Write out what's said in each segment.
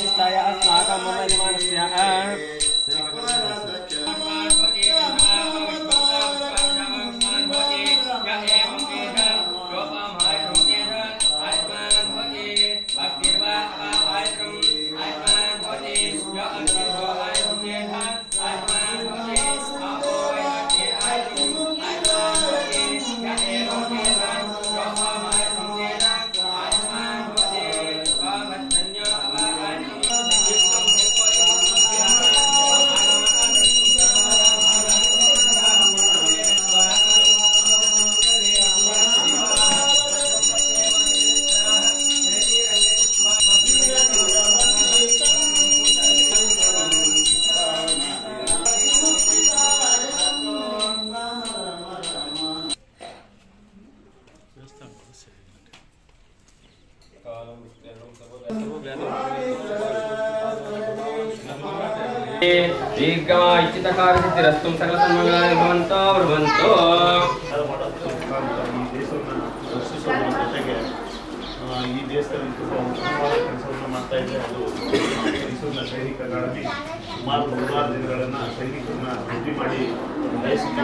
प्रतिष्ठाय अस्माकं इच्छितकार्यसिद्धिरस्तु सकलसन्मङ्गलानि भवन्तु भवन्तु ಈ ದೇಶದಲ್ಲಿ ತುಂಬ ಉತ್ತಮವಾದ ಕೆಲಸವನ್ನು ಮಾಡ್ತಾ ಇದೆ. ಅದು ಮೈಸೂರಿನ ಸೈನಿಕ ಅಕಾಡೆಮಿ ಸುಮಾರು 100 ದಿನಗಳನ್ನು ಸೈನಿಕರನ್ನ ವೃದ್ಧಿ ಮಾಡಿ ದೇಶಕ್ಕೆ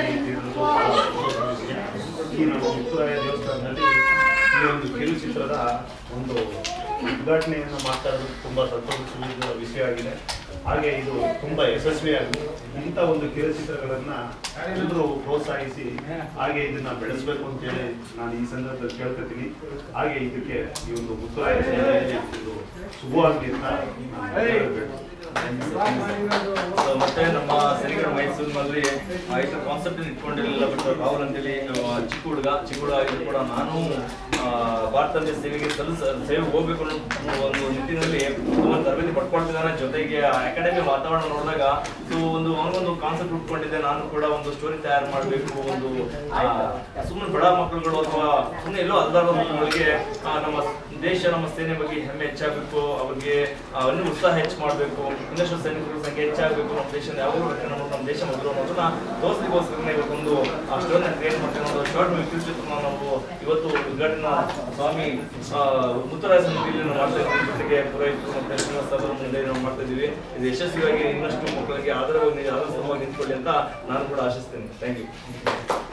ಈ ನಮ್ಮ ಮುತ್ತುರಾಯ ದೇವಸ್ಥಾನದಲ್ಲಿ ಈ ಒಂದು ಕಿರುಚಿತ್ರದ ಒಂದು ಉದ್ಘಾಟನೆಯನ್ನು ಮಾಡ್ತಾ ಇರೋದು ತುಂಬ ಸಂತೋಷದ ವಿಷಯ ಆಗಿದೆ. ಹಾಗೆ ಇದು ತುಂಬ ಯಶಸ್ವಿಯಾಗಿದೆ. ಇಂಥ ಒಂದು ಕಿರುಚಿತ್ರಗಳನ್ನ ಎಲ್ಲರೂ ಪ್ರೋತ್ಸಾಹಿಸಿ ಹಾಗೆ ಇದನ್ನ ಬೆಳೆಸಬೇಕು ಅಂತೇಳಿ ನಾನು ಈ ಸಂದರ್ಭದಲ್ಲಿ ಕೇಳ್ಕೊತೀನಿ. ಹಾಗೆ ಇದಕ್ಕೆ ಈ ಒಂದು ಮುತ್ತುರಾಯ ಇದು ಶುಭವಾಗಲಿ ಅಂತ ಮತ್ತೆ ನಮ್ಮ ಸೈನಿಕರ ಮೈಸೂರಿನಲ್ಲಿ ಆಯ್ತು ಕಾನ್ಸೆಪ್ಟ್ ಇಟ್ಕೊಂಡಿರಲಿಲ್ಲ. ಬಟ್ ರಾಹುಲ್ ಅಂತೇಳಿ ಚಿಕ್ಕ ಹುಡುಗ ಆಗಿದ್ರು ಕೂಡ ನಾನು ಭಾರತದ ಸೇವೆಗೆ ಸೇವೆ ಹೋಗ್ಬೇಕು ಅನ್ನೋ ಒಂದು ನಿಟ್ಟಿನಲ್ಲಿ ತುಂಬಾ ತರಬೇತಿ ಪಡ್ಕೊಳ್ತಿದ್ದಾನೆ. ಜೊತೆಗೆ ಅಕಾಡೆಮಿ ವಾತಾವರಣ ನೋಡಿದಾಗ ಅವನೊಂದು ಕಾನ್ಸೆಪ್ಟ್ ಉಟ್ಕೊಂಡಿದ್ದೆ. ನಾನು ಕೂಡ ಒಂದು ಸ್ಟೋರಿ ತಯಾರು ಮಾಡಬೇಕು, ಒಂದು ಸುಮ್ಮನೆ ಬಡ ಮಕ್ಕಳುಗಳು ಅಥವಾ ಸುಮ್ಮನೆ ಎಲ್ಲೋ ಅಲ್ದಾರೋ ಮಕ್ಕಳುಗಳಿಗೆ ನಮ್ಮ ದೇಶ ನಮ್ಮ ಸೇನೆ ಬಗ್ಗೆ ಹೆಮ್ಮೆ ಹೆಚ್ಚಾಗಬೇಕು, ಅವ್ರಿಗೆ ಇನ್ನೂ ಉತ್ಸಾಹ ಹೆಚ್ಚು ಮಾಡಬೇಕು, ಇನ್ನಷ್ಟು ಸೈನಿಕರ ಸಂಖ್ಯೆ ಹೆಚ್ಚಾಗಬೇಕು, ನಮ್ಮ ದೇಶದ ಯಾವಾಗಲೂ ನಮ್ಮ ದೇಶ ಮೊದಲು ಅನ್ನೋದನ್ನ ತೋರಿಸಲಿಕ್ಕೋಸ್ಕರ ಇವತ್ತೊಂದು ಸ್ಟೋರಿನ ಕ್ರಿಯೇಟ್ ಮಾಡ್ತೀವಿ. ಒಂದು ಶಾರ್ಟ್ ಕಿರುಚಿತ್ರನ ನಾವು ಇವತ್ತು ಉದ್ಘಾಟನಾ ಸ್ವಾಮಿ ಮುತ್ತುರಾಯ ಸಮಿತಿಯಲ್ಲಿ ನಾವು ಮಾಡ್ತಾ ಇದ್ದೀವಿ. ಜೊತೆಗೆ ಪುರೋಹಿತರು ಮತ್ತೆ ಶ್ರೀನಿವಾಸ ಮುಂದೆ ನಾವು ಮಾಡ್ತಾ ಇದ್ದೀವಿ. ಇದು ಯಶಸ್ವಿಯಾಗಿ ಇನ್ನಷ್ಟು ಮಕ್ಕಳಿಗೆ ಆಧಾರವಾಗಿ ನಿಂತ್ಕೊಳ್ಳಿ ಅಂತ ನಾನು ಕೂಡ ಆಶಿಸ್ತೇನೆ. Thank you.